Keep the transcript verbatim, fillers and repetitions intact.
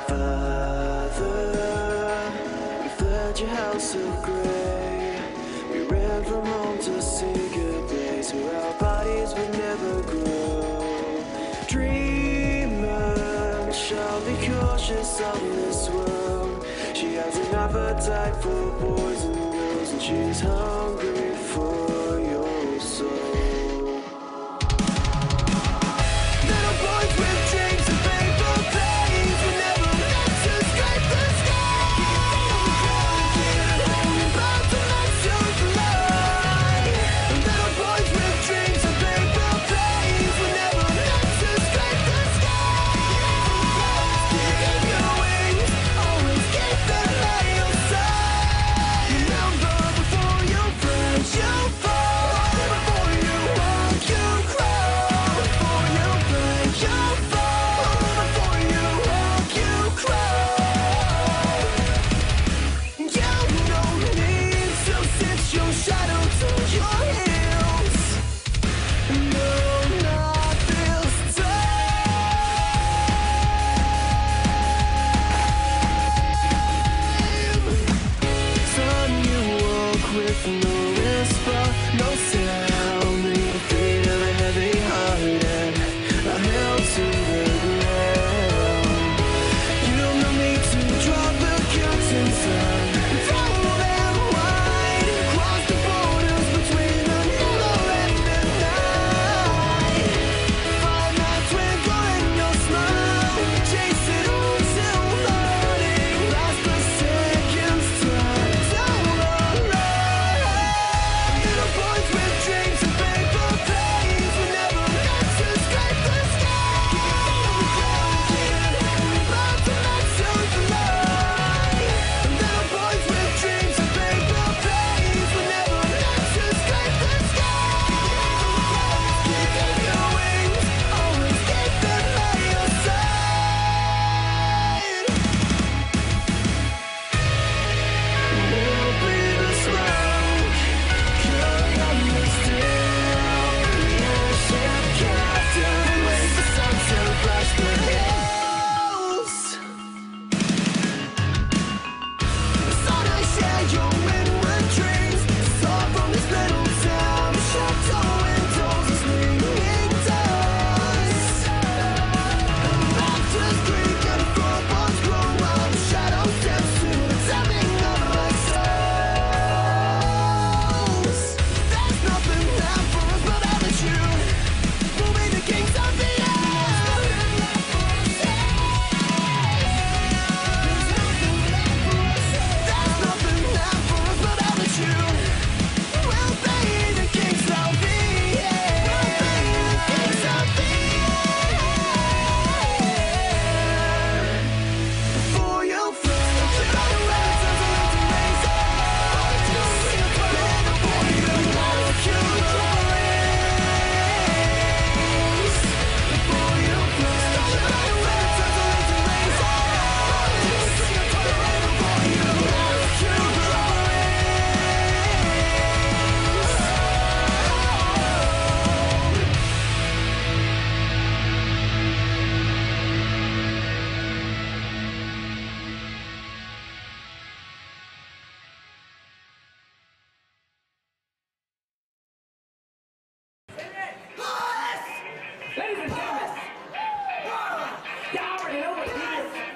Your house of gray. We ran from home to seek a place where our bodies would never grow. Dreamer shall be cautious of this world. She has an appetite for boys and girls, and she's hungry for your soul. Little boys with dreams of paper planes will never get to scrape the sky. Ladies and gentlemen, y'all already know what it is.